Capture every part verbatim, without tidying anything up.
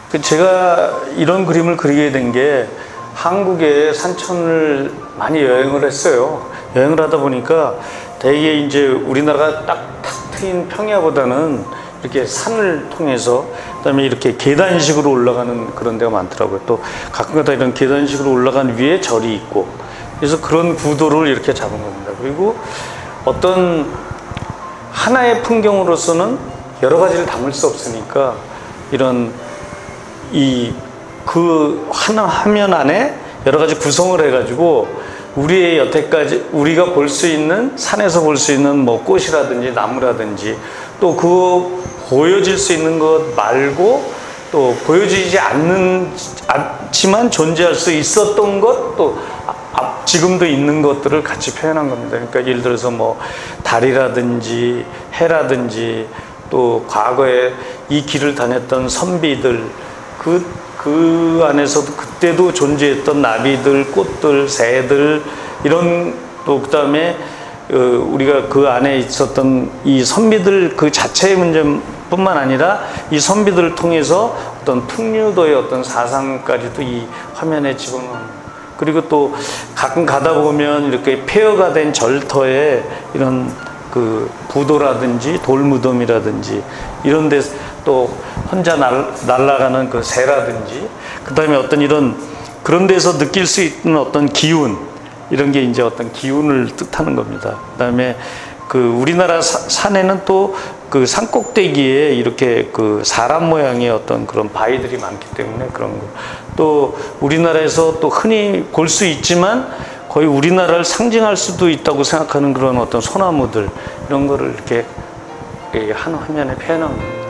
제가 이런 그림을 그리게 된 게 한국의 산천을 많이 여행을 했어요. 여행을 하다 보니까 대개 이제 우리나라가 딱 탁 트인 평야보다는 이렇게 산을 통해서 그다음에 이렇게 계단식으로 올라가는 그런 데가 많더라고요. 또 가끔가다 이런 계단식으로 올라간 위에 절이 있고, 그래서 그런 구도를 이렇게 잡은 겁니다. 그리고 어떤 하나의 풍경으로서는 여러 가지를 담을 수 없으니까 이런 이 그 하나 화면 안에 여러 가지 구성을 해가지고 우리의 여태까지 우리가 볼 수 있는, 산에서 볼 수 있는 뭐 꽃이라든지 나무라든지, 또 그 보여질 수 있는 것 말고 또 보여지지 않는 않지만 존재할 수 있었던 것, 또 지금도 있는 것들을 같이 표현한 겁니다. 그러니까 예를 들어서 뭐 달이라든지 해라든지, 또 과거에 이 길을 다녔던 선비들, 그, 그 안에서도 그때도 존재했던 나비들, 꽃들, 새들, 이런, 또 그 다음에 우리가 그 안에 있었던 이 선비들 그 자체의 문제뿐만 아니라 이 선비들을 통해서 어떤 풍류도의 어떤 사상까지도 이 화면에 집어넣는. 그리고 또 가끔 가다 보면 이렇게 폐허가 된 절터에 이런 그 부도라든지 돌무덤이라든지 이런 데 또 혼자 날, 날아가는 그 새라든지, 그 다음에 어떤 이런 그런 데서 느낄 수 있는 어떤 기운, 이런 게 이제 어떤 기운을 뜻하는 겁니다. 그 다음에 그 우리나라 사, 산에는 또 그 산꼭대기에 이렇게 그 사람 모양의 어떤 그런 바위들이 많기 때문에 그런 거. 또 우리나라에서 또 흔히 볼 수 있지만 거의 우리나라를 상징할 수도 있다고 생각하는 그런 어떤 소나무들, 이런 거를 이렇게 한 화면에 표현한 겁니다.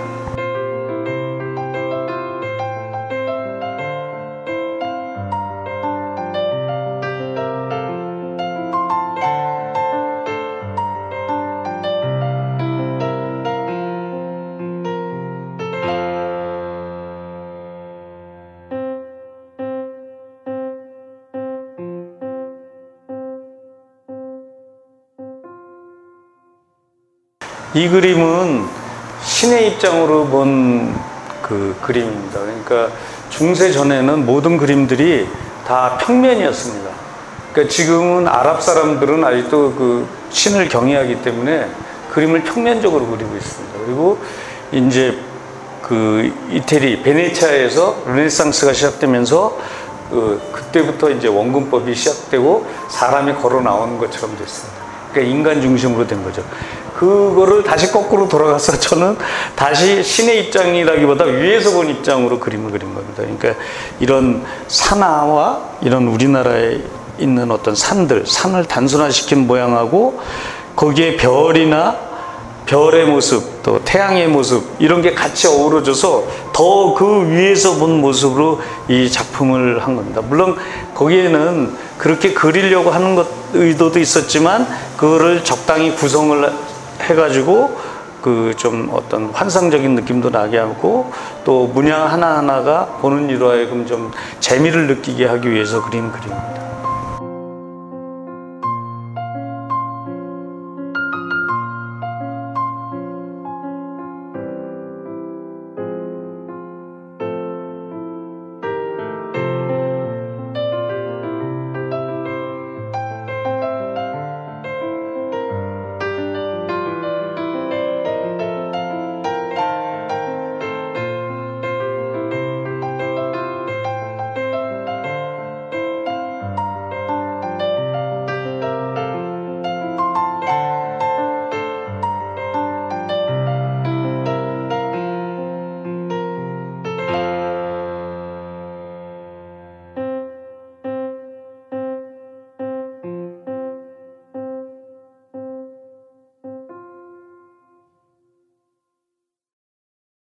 이 그림은 신의 입장으로 본 그 그림입니다. 그러니까 중세 전에는 모든 그림들이 다 평면이었습니다. 그러니까 지금은 아랍 사람들은 아직도 그 신을 경외하기 때문에 그림을 평면적으로 그리고 있습니다. 그리고 이제 그 이태리 베네치아에서 르네상스가 시작되면서 그 그때부터 이제 원근법이 시작되고 사람이 걸어 나오는 것처럼 됐습니다. 그러니까 인간 중심으로 된 거죠. 그거를 다시 거꾸로 돌아가서 저는 다시 신의 입장이라기보다 위에서 본 입장으로 그림을 그린 겁니다. 그러니까 이런 산하와 이런 우리나라에 있는 어떤 산들, 산을 단순화시킨 모양하고 거기에 별이나 별의 모습, 또 태양의 모습, 이런 게 같이 어우러져서 더 그 위에서 본 모습으로 이 작품을 한 겁니다. 물론 거기에는 그렇게 그리려고 하는 것 의도도 있었지만 그거를 적당히 구성을 해가지고 그 좀 어떤 환상적인 느낌도 나게 하고, 또 문양 하나하나가 보는 이로 하여금 좀 재미를 느끼게 하기 위해서 그린 그림입니다.